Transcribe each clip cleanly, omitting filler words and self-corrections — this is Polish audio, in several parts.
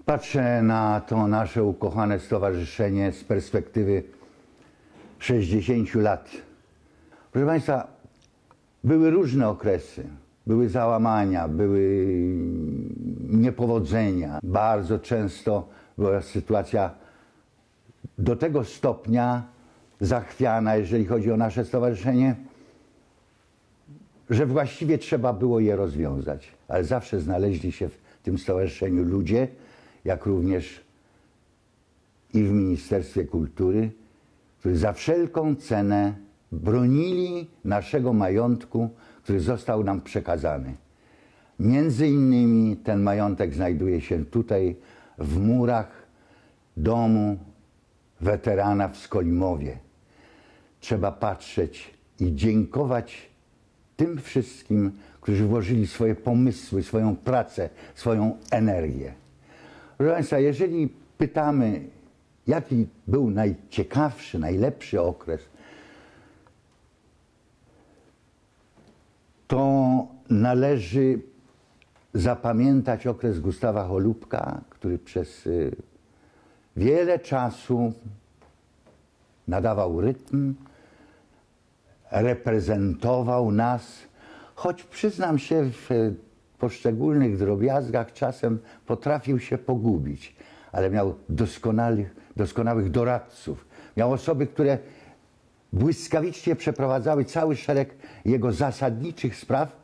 Patrzę na to nasze ukochane stowarzyszenie z perspektywy 60 lat. Proszę Państwa, były różne okresy, były załamania, były niepowodzenia. Bardzo często była sytuacja do tego stopnia zachwiana, jeżeli chodzi o nasze stowarzyszenie, że właściwie trzeba było je rozwiązać. Ale zawsze znaleźli się w tym stowarzyszeniu ludzie, jak również i w Ministerstwie Kultury, którzy za wszelką cenę bronili naszego majątku, który został nam przekazany. Między innymi ten majątek znajduje się tutaj w murach domu weterana w Skolimowie. Trzeba patrzeć i dziękować tym wszystkim, którzy włożyli swoje pomysły, swoją pracę, swoją energię. Proszę Państwa, jeżeli pytamy, jaki był najciekawszy, najlepszy okres, to należy zapamiętać okres Gustawa Holubka, który przez wiele czasu nadawał rytm, reprezentował nas, choć przyznam się, w poszczególnych drobiazgach czasem potrafił się pogubić, ale miał doskonałych doradców. Miał osoby, które błyskawicznie przeprowadzały cały szereg jego zasadniczych spraw,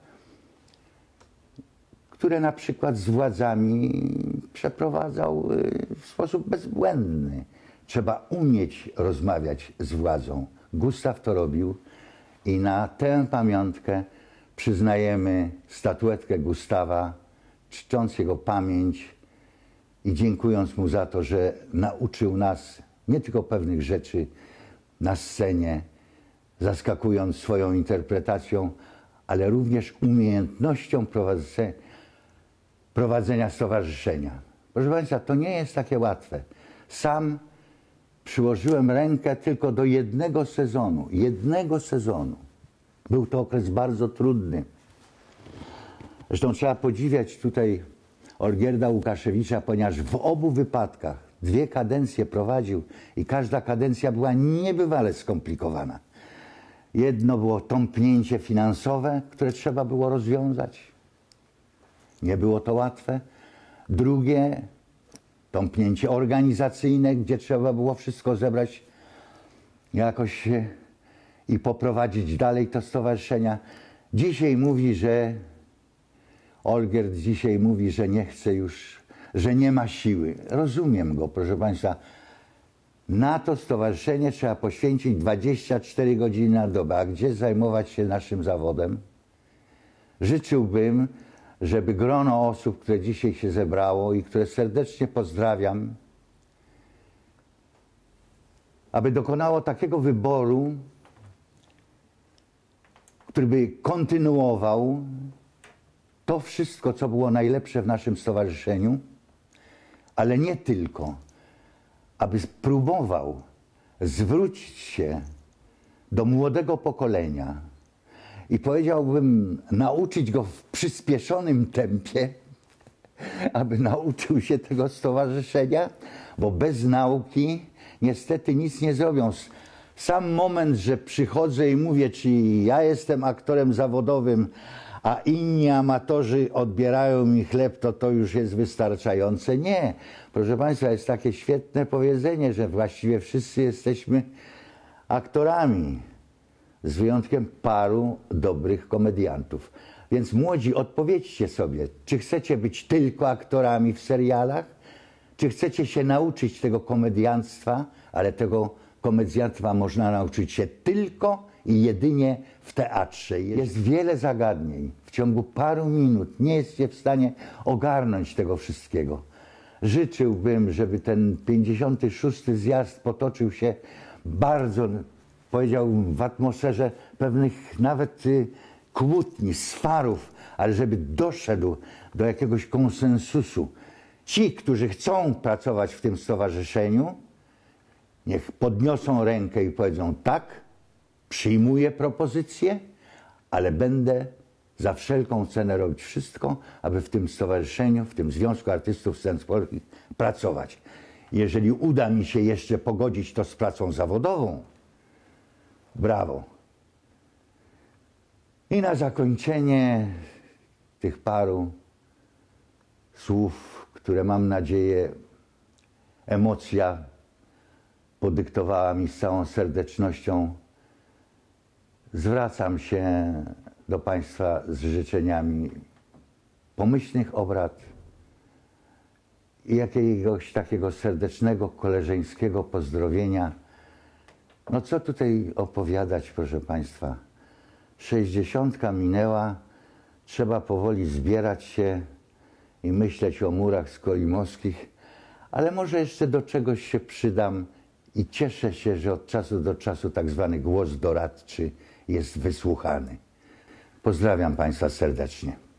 które na przykład z władzami przeprowadzał w sposób bezbłędny. Trzeba umieć rozmawiać z władzą. Gustaw to robił i na tę pamiątkę przyznajemy statuetkę Gustawa, czcząc jego pamięć i dziękując mu za to, że nauczył nas nie tylko pewnych rzeczy na scenie, zaskakując swoją interpretacją, ale również umiejętnością prowadzenia stowarzyszenia. Proszę Państwa, to nie jest takie łatwe. Sam przyłożyłem rękę tylko do jednego sezonu. Był to okres bardzo trudny. Zresztą trzeba podziwiać tutaj Olgierda Łukaszewicza, ponieważ w obu wypadkach 2 kadencje prowadził i każda kadencja była niebywale skomplikowana. Jedno było tąpnięcie finansowe, które trzeba było rozwiązać. Nie było to łatwe. Drugie, tąpnięcie organizacyjne, gdzie trzeba było wszystko zebrać jakoś i poprowadzić dalej to stowarzyszenia. Olgierd dzisiaj mówi, że nie chce już, że nie ma siły. Rozumiem go, proszę Państwa. Na to stowarzyszenie trzeba poświęcić 24 godziny na dobę. A gdzie zajmować się naszym zawodem? Życzyłbym, żeby grono osób, które dzisiaj się zebrało i które serdecznie pozdrawiam, aby dokonało takiego wyboru, który by kontynuował to wszystko, co było najlepsze w naszym stowarzyszeniu, ale nie tylko, aby spróbował zwrócić się do młodego pokolenia i powiedziałbym, nauczyć go w przyspieszonym tempie, aby nauczył się tego stowarzyszenia, bo bez nauki niestety nic nie zrobią. Sam moment, że przychodzę i mówię, czy ja jestem aktorem zawodowym, a inni amatorzy odbierają mi chleb, to już jest wystarczające. Nie. Proszę Państwa, jest takie świetne powiedzenie, że właściwie wszyscy jesteśmy aktorami, z wyjątkiem paru dobrych komediantów. Więc młodzi, odpowiedzcie sobie, czy chcecie być tylko aktorami w serialach, czy chcecie się nauczyć tego komediantstwa, ale tego komediantwa można nauczyć się tylko i jedynie w teatrze. Jest wiele zagadnień. W ciągu paru minut nie jesteście w stanie ogarnąć tego wszystkiego. Życzyłbym, żeby ten 56. zjazd potoczył się bardzo, powiedziałbym, w atmosferze pewnych nawet kłótni, swarów, ale żeby doszedł do jakiegoś konsensusu. Ci, którzy chcą pracować w tym stowarzyszeniu, niech podniosą rękę i powiedzą tak, przyjmuję propozycję, ale będę za wszelką cenę robić wszystko, aby w tym stowarzyszeniu, w tym Związku Artystów Scen Polskich pracować. Jeżeli uda mi się jeszcze pogodzić to z pracą zawodową, brawo. I na zakończenie tych paru słów, które mam nadzieję emocja podyktowała mi z całą serdecznością, zwracam się do Państwa z życzeniami pomyślnych obrad i jakiegoś takiego serdecznego, koleżeńskiego pozdrowienia. No co tutaj opowiadać, proszę Państwa. 60 minęła, trzeba powoli zbierać się i myśleć o murach skolimowskich, ale może jeszcze do czegoś się przydam i cieszę się, że od czasu do czasu tak zwany głos doradczy jest wysłuchany. Pozdrawiam Państwa serdecznie.